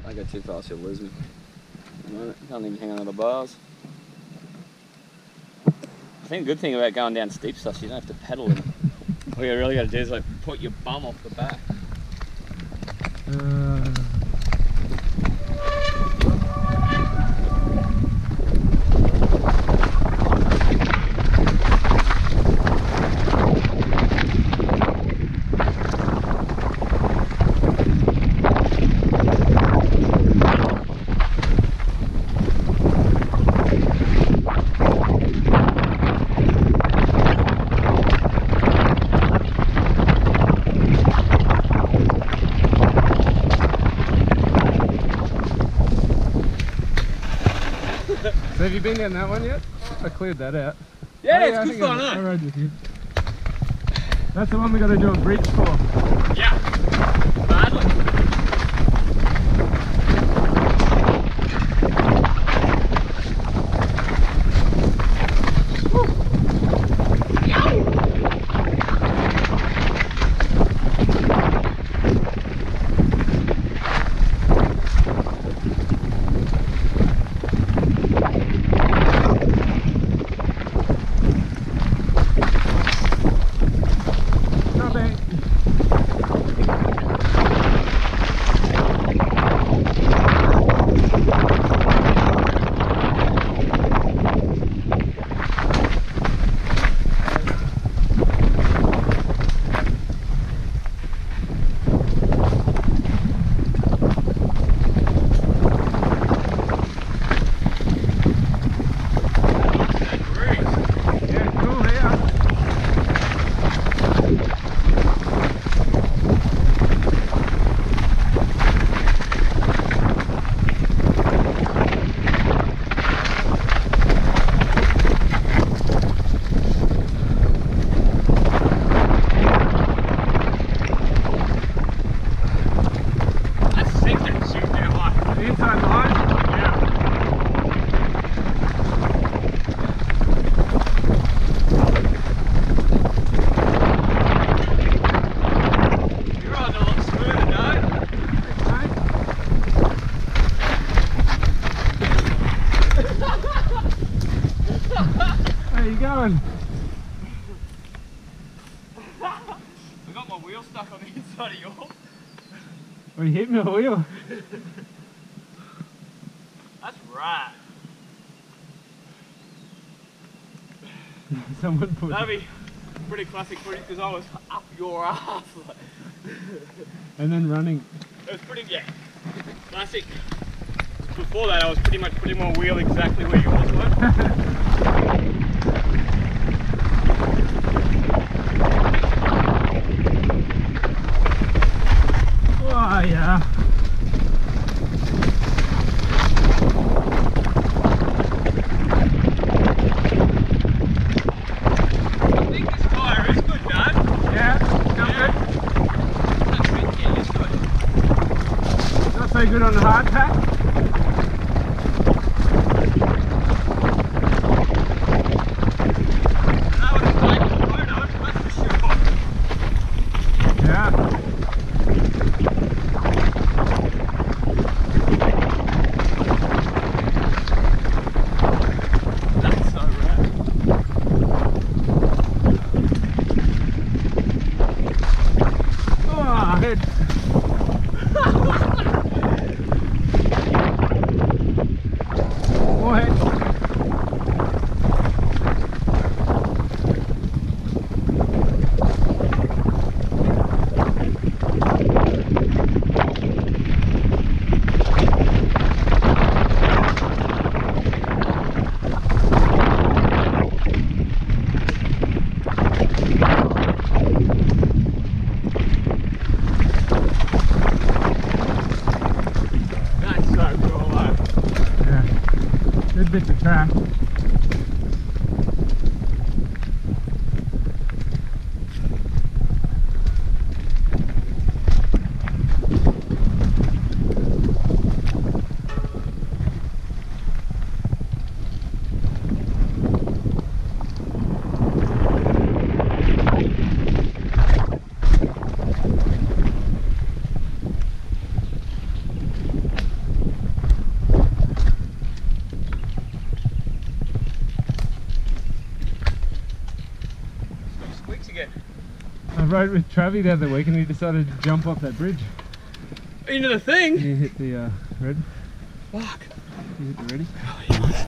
I go too fast, you'll lose me. Can't even hang on to the bars. I think the good thing about going down steep stuff is you don't have to pedal in it. All you really got to do is like put your bum off the back. So have you been down that one yet? I cleared that out. Yeah, it's good fun, I rode with you. That's the one we got to do a bridge for. Yeah, badly. going? I got my wheel stuck on the inside of yours. Well, you hit me a wheel. That's right. Someone put. That'd be pretty classic footage because I was up your ass. And then running. It was pretty, yeah, classic. Before that, I was pretty much putting my wheel exactly where yours were. Oh yeah. I think this tyre is good, Dad. Yeah, it's good. not so good on the hard pack. That would have taken the photo, that's for sure. Yeah. That's so rad. Oh, head. More head. That's so cool, though. Yeah. Good bit of track. again? I rode with Travi the other week and he decided to jump off that bridge. Into the thing? He hit the red. Fuck. He hit the ready. Oh, yeah.